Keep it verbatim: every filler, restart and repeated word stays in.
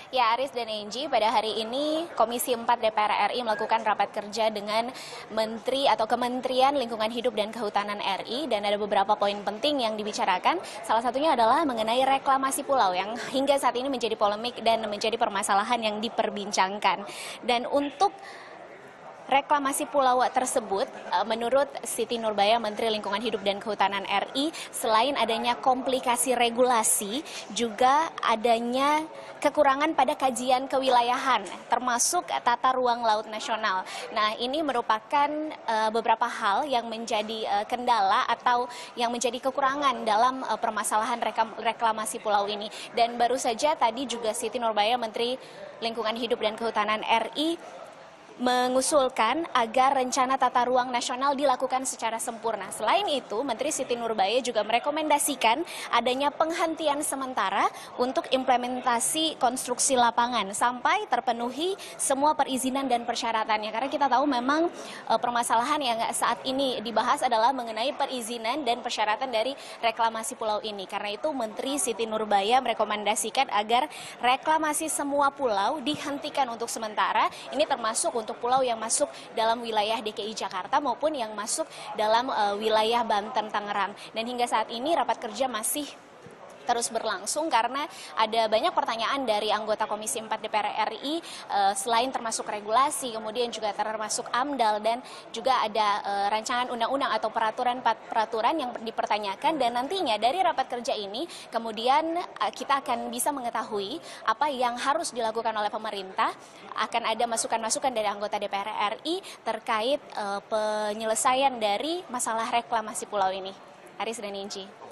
Ya, Aris dan Enji, pada hari ini Komisi empat D P R R I melakukan rapat kerja dengan Menteri atau Kementerian Lingkungan Hidup dan Kehutanan R I, dan ada beberapa poin penting yang dibicarakan. Salah satunya adalah mengenai reklamasi pulau yang hingga saat ini menjadi polemik dan menjadi permasalahan yang diperbincangkan. Dan untuk reklamasi pulau tersebut, menurut Siti Nurbaya, Menteri Lingkungan Hidup dan Kehutanan R I, selain adanya komplikasi regulasi, juga adanya kekurangan pada kajian kewilayahan, termasuk tata ruang laut nasional. Nah, ini merupakan uh, beberapa hal yang menjadi uh, kendala atau yang menjadi kekurangan dalam uh, permasalahan reklamasi pulau ini. Dan baru saja tadi juga Siti Nurbaya, Menteri Lingkungan Hidup dan Kehutanan R I, mengusulkan agar rencana tata ruang nasional dilakukan secara sempurna. Selain itu, Menteri Siti Nurbaya juga merekomendasikan adanya penghentian sementara untuk implementasi konstruksi lapangan sampai terpenuhi semua perizinan dan persyaratannya. Karena kita tahu memang e, permasalahan yang saat ini dibahas adalah mengenai perizinan dan persyaratan dari reklamasi pulau ini. Karena itu Menteri Siti Nurbaya merekomendasikan agar reklamasi semua pulau dihentikan untuk sementara. Ini termasuk untuk pulau yang masuk dalam wilayah D K I Jakarta maupun yang masuk dalam uh, wilayah Banten, Tangerang. Dan hingga saat ini rapat kerja masih terus berlangsung karena ada banyak pertanyaan dari anggota Komisi empat D P R R I, uh, selain termasuk regulasi, kemudian juga termasuk AMDAL, dan juga ada uh, rancangan undang-undang atau peraturan-peraturan yang dipertanyakan. Dan nantinya dari rapat kerja ini kemudian uh, kita akan bisa mengetahui apa yang harus dilakukan oleh pemerintah. Akan ada masukan-masukan dari anggota D P R R I terkait uh, penyelesaian dari masalah reklamasi pulau ini. Aris dan Inci.